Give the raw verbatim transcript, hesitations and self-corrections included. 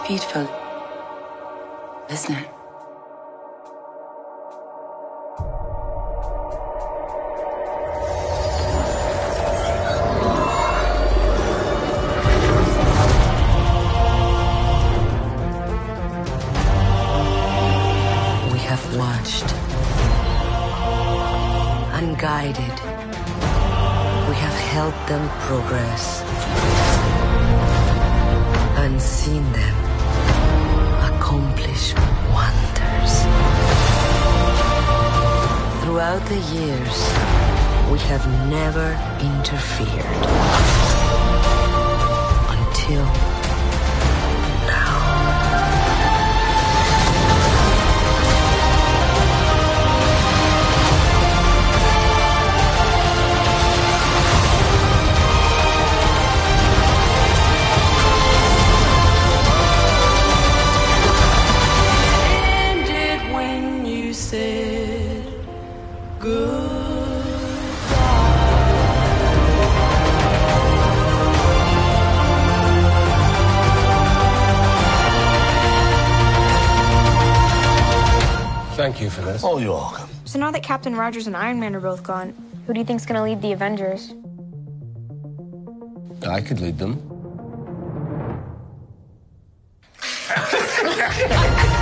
beautiful, isn't it? We have watched, unguided. We have helped them progress, and seen them accomplish wonders. Throughout the years, we have never interfered. Until now. Ended when you said goodbye. Thank you for this. Oh, you're welcome. So now that Captain Rogers and Iron Man are both gone, who do you think's gonna lead the Avengers? I could lead them.